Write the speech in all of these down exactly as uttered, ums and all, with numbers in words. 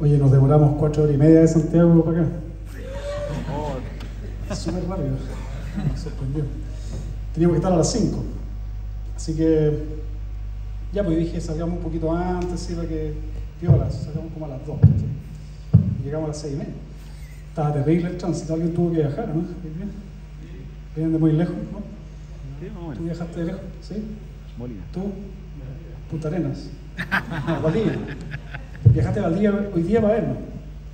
Oye, nos demoramos cuatro horas y media de Santiago para acá. Súper rápido. Me sorprendió. Teníamos que estar a las cinco. Así que, ya pues dije, salgamos un poquito antes, ¿sí? Para que, piola, salgamos como a las dos. ¿Sí? Y llegamos a las seis y media. Estaba terrible el tránsito, alguien tuvo que viajar, ¿no? ¿Bien? ¿Vienen de muy lejos, no? Sí, bueno. ¿Tú viajaste de lejos? ¿Sí? Molina. ¿Tú? Punta Arenas. Valdivia. ¿Viajaste a Valdivia hoy día para vernos?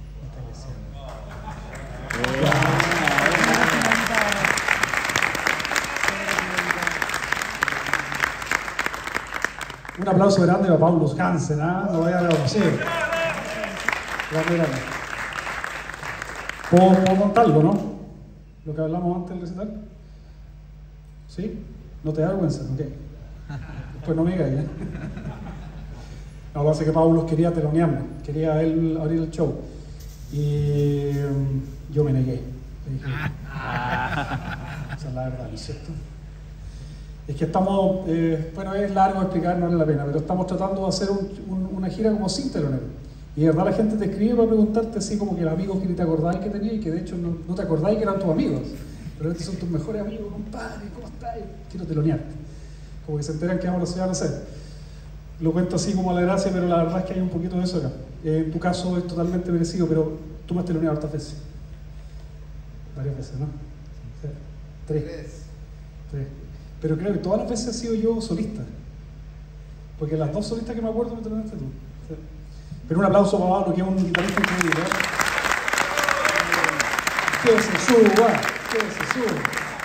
Un aplauso grande para Paulus Hansen, ¿ah? No vaya a ver, sí. Grande, grande. ¿Puedo, puedo contarlo, no? Lo que hablamos antes del recital. ¿Sí? ¿No te da vergüenza? Ok. Pues no me digas ya. No, lo que pasa es que Paulus quería telonearme, quería él abrir el show. Y um, yo me negué. Le dije, esa es la verdad, ¿no es cierto? Es que estamos, eh, bueno, es largo explicar, no vale la pena, pero estamos tratando de hacer un, un, una gira como sin telonero. Y de verdad la gente te escribe para preguntarte así como que los amigos que ni te acordáis que tenías y que de hecho no, no te acordáis que eran tus amigos. Pero estos son tus mejores amigos, compadre, ¿cómo estás? Quiero telonearte. Como que se enteran que ahora se van a hacer. Lo cuento así como a la gracia, pero la verdad es que hay un poquito de eso acá. Eh, en tu caso es totalmente merecido, pero tú me has teloneado hartas veces. Varias veces, ¿no? Sí. Tres. Tres. Pero creo que todas las veces he sido yo solista. Porque las dos solistas que me acuerdo me teloneaste tú. Sí. Pero un aplauso para Pablo, que es un guitarrista increíble. ¿eh? Que se suba, que se suba.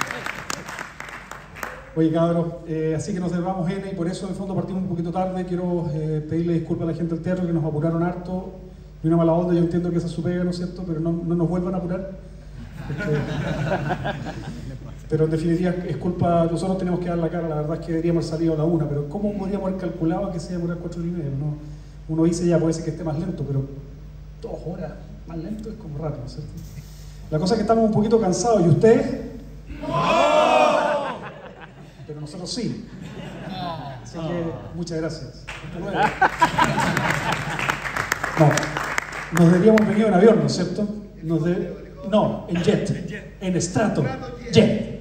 Oye, cabros, eh, así que nos debamos N y por eso en fondo partimos un poquito tarde. Quiero eh, pedirle disculpas a la gente del teatro que nos apuraron harto. Y una mala onda, yo entiendo que esa es su pega, ¿no es cierto? Pero no, no nos vuelvan a apurar. Porque... Pero en definitiva es culpa, nosotros tenemos que dar la cara, la verdad es que deberíamos haber salido a la una, pero ¿cómo podríamos haber calculado que se iba a demorar cuatro horas y media? Uno, uno dice ya, puede ser que esté más lento, pero dos horas más lento es como rápido, ¿cierto? La cosa es que estamos un poquito cansados, ¿y ustedes? ¡No! Pero nosotros sí. Así que muchas gracias. Hasta luego. No, nos deberíamos venir en avión, ¿no es cierto? Nos de... No, en jet, en estrato, jet.